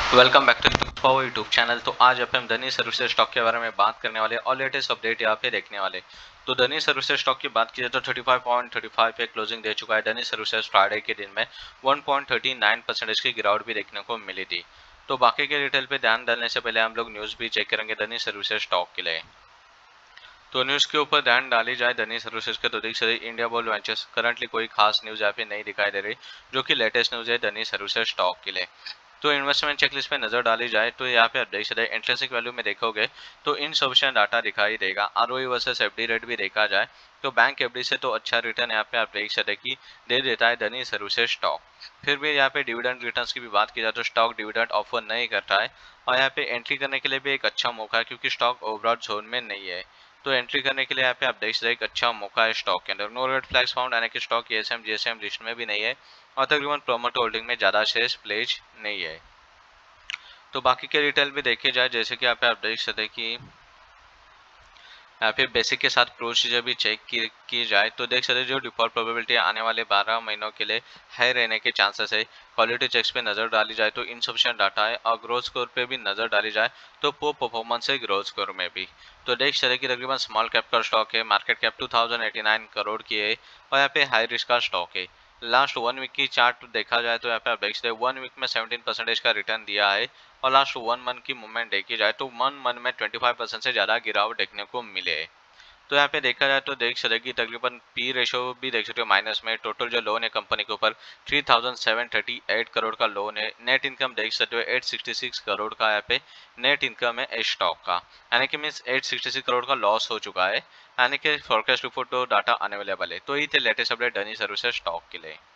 Welcome back to our YouTube channel. तो आज हम धनी सर्विसेज स्टॉक के बारे में बात करने वाले और लेटेस्ट अपडेट यहाँ पे देखने वाले। तो धनी सर्विसेज स्टॉक की बात की जाए तो 35.35 पे क्लोजिंग दे चुका है। धनी सर्विसेज फ्राइडे के दिन में 1.39% की गिरावट भी देखने को मिली थी। तो बाकी के डिटेल पे ध्यान डालने से पहले हम लोग न्यूज़ भी चेक करेंगे धनी सर्विसेज स्टॉक के लिए। तो न्यूज़ के ऊपर ध्यान डाली जाए धनी सर्विसेज के तो देख सकते इंडिया बुल्स वेंचर्स करंटली कोई खास न्यूज़ यहाँ पे नहीं दिखाई दे रही, जो कि लेटेस्ट न्यूज़ है धनी सर्विसेज स्टॉक के लिए। तो इन्वेस्टमेंट चेकलिस्ट पे नजर डाली जाए तो यहाँ पे आप देख सकते हैं इंट्रिंसिक वैल्यू में देखोगे तो इनसफिशिएंट डाटा दिखाई देगा। आरओई वर्सेस एफडी रेट भी देखा जाए तो बैंक एफडी से तो अच्छा रिटर्न यहाँ पे आप देख सकते हैं कि दे देता है धनी सर्विसेज स्टॉक। फिर भी यहाँ पे डिविडेंड रिटर्न्स की भी बात की जाए तो स्टॉक डिविडेंड ऑफर नहीं करता है और यहाँ पे एंट्री करने के लिए भी एक अच्छा मौका है क्योंकि स्टॉक ओवरऑल जोन में नहीं है। तो एंट्री करने के लिए यहाँ पे आप देख सकते हैं एक अच्छा मौका है स्टॉक के अंदर। नो रेड फ्लैग्स फाउंड यानी कि स्टॉक एएसएम जीएसएम लिस्ट में भी नहीं है और तकरीबन प्रोमोटर होल्डिंग में ज़्यादा शेयर्स प्लेज नहीं है। तो बाकी के डिटेल भी देखे जाए जैसे कि यहाँ पे आप देख सकते हैं कि यहाँ पे बेसिक के साथ प्रोसीजर भी चेक की जाए तो देख सकते हैं जो डिफॉल्ट प्रोबेबिलिटी आने वाले 12 महीनों के लिए हाई रहने के चांसेस है। क्वालिटी चेक्स पे नज़र डाली जाए तो इनसफिशिएंट डाटा है और ग्रोथ स्कोर पे भी नज़र डाली जाए तो पोर परफॉर्मेंस है ग्रोथ स्कोर में भी। तो देख सकते हैं कि तकरीबन स्मॉल कैप का स्टॉक है, मार्केट कैप 2089 करोड़ की है और यहाँ पे हाई रिस्क का स्टॉक है। लास्ट 1 वीक की चार्ट देखा जाए तो यहाँ पे आप देख सकते हैं 1 वीक में 17% का रिटर्न दिया है और लास्ट 1 मंथ की मूवमेंट देखी जाए तो 1 मंथ में 25% से ज़्यादा गिरावट देखने को मिले है। तो यहाँ पे देखा जाए तो देख सकते कि तकरीबन पी रेशो भी देख सकते हो माइनस में। टोटल जो लोन है कंपनी के ऊपर 3738 करोड़ का लोन है। नेट इनकम देख सकते हो 866 करोड़ का यहाँ पे नेट इनकम है इस स्टॉक का, यानी कि मीन्स 866 करोड़ का लॉस हो चुका है, यानी कि फोरकास्ट रिपोर्ट तो डाटा अवेलेबल है। तो ये थे latest update Dhani services stock के लिए।